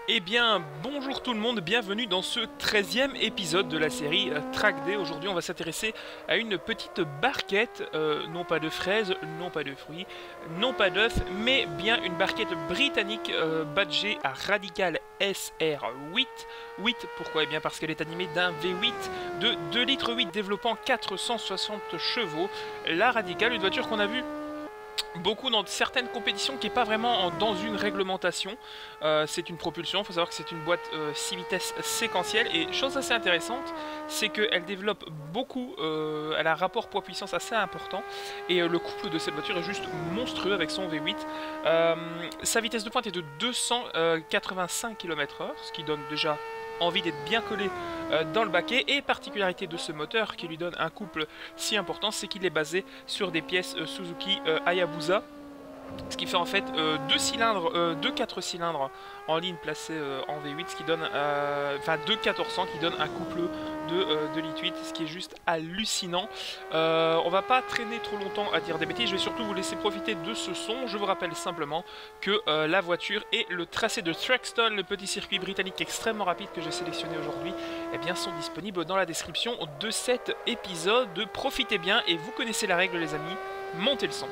Eh bien, bonjour tout le monde, bienvenue dans ce 13e épisode de la série Track Day. Aujourd'hui, on va s'intéresser à une petite barquette, non pas de fraises, non pas de fruits, non pas d'œufs, mais bien une barquette britannique badgée à Radical SR8. 8, pourquoi? Eh bien parce qu'elle est animée d'un V8 de 2,8 litres développant 460 chevaux. La Radical, une voiture qu'on a vue beaucoup dans certaines compétitions qui n'est pas vraiment dans une réglementation. C'est une propulsion, il faut savoir que c'est une boîte 6 vitesses séquentielle, et chose assez intéressante, c'est qu'elle développe beaucoup, elle a un rapport poids-puissance assez important, et le couple de cette voiture est juste monstrueux avec son V8. Sa vitesse de pointe est de 285 km/h, ce qui donne déjà envie d'être bien collé dans le baquet, et particularité de ce moteur qui lui donne un couple si important, c'est qu'il est basé sur des pièces Suzuki Hayabusa, ce qui fait en fait deux 4 cylindres en ligne placés en V8, ce qui donne enfin deux 1400 qui donne un couple de litres 8, ce qui est juste hallucinant. On va pas traîner trop longtemps à dire des bêtises, je vais surtout vous laisser profiter de ce son. Je vous rappelle simplement que la voiture et le tracé de Thruxton, le petit circuit britannique extrêmement rapide que j'ai sélectionné aujourd'hui, eh bien, sont disponibles dans la description de cet épisode. Profitez bien et vous connaissez la règle les amis, montez le son.